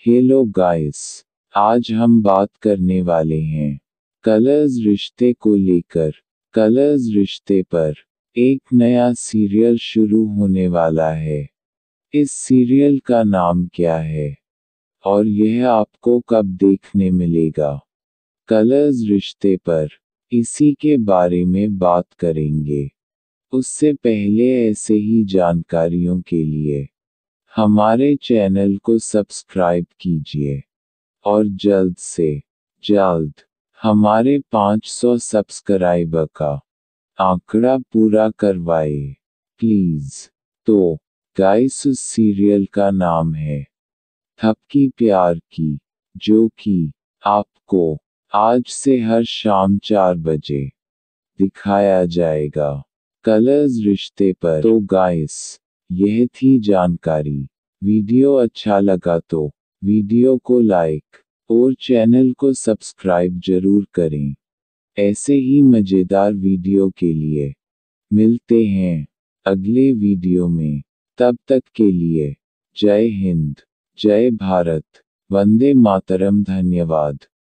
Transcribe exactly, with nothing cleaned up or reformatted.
Hello guys, आज हम बात करने वाले हैं कलर्स रिश्ते को लेकर। कलर्स रिश्ते पर एक नया सीरियल शुरू होने वाला है। इस सीरियल का नाम क्या है और यह आपको कब देखने मिलेगा? कलर्स रिश्ते पर इसी के बारे में बात करेंगे। उससे पहले ऐसे ही जानकारियों के लिए हमारे चैनल को सब्सक्राइब कीजिए और जल्द से जल्द हमारे पाँच सौ सब्सक्राइबर का आंकड़ा पूरा करवाए प्लीज़। तो गाइस, उस सीरियल का नाम है थपकी प्यार की, जो कि आपको आज से हर शाम चार बजे दिखाया जाएगा कलर्स रिश्ते पर। तो गाइस, यह थी जानकारी। वीडियो अच्छा लगा तो वीडियो को लाइक और चैनल को सब्सक्राइब जरूर करें। ऐसे ही मज़ेदार वीडियो के लिए मिलते हैं अगले वीडियो में। तब तक के लिए जय हिंद, जय भारत, वंदे मातरम। धन्यवाद।